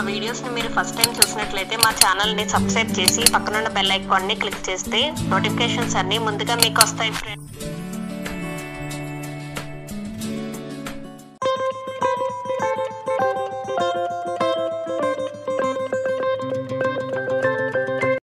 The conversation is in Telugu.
వీడియోస్ ని మీరు ఫస్ట్ టైం చూసినట్లయితే మా ఛానల్ ని సబ్స్క్రైబ్ చేసి పక్కన ఉన్న బెల్ ఐకాన్ ని క్లిక్ చేస్తే నోటిఫికేషన్స్ అన్ని ముందుగా మీకు వస్తాయి ఫ్రెండ్స్.